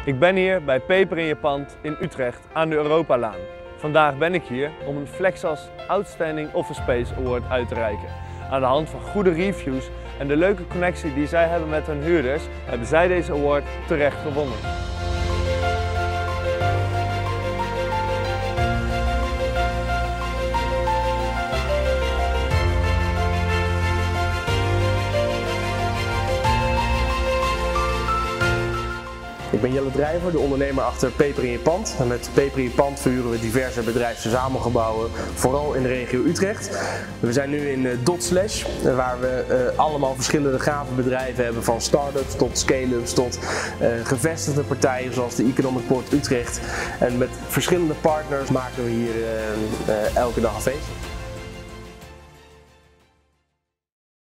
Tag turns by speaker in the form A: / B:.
A: Ik ben hier bij Peper in je pand in Utrecht aan de Europalaan. Vandaag ben ik hier om een Flexas Outstanding Office Space Award uit te reiken. Aan de hand van goede reviews en de leuke connectie die zij hebben met hun huurders, hebben zij deze award terecht gewonnen.
B: Ik ben Jelle Drijver, de ondernemer achter Peper in je pand. En met Peper in je pand verhuren we diverse bedrijfsverzamelgebouwen, vooral in de regio Utrecht. We zijn nu in Dotslash, waar we allemaal verschillende gave bedrijven hebben, van start-ups tot scale-ups tot gevestigde partijen zoals de Economic Port Utrecht. En met verschillende partners maken we hier elke dag een feestje.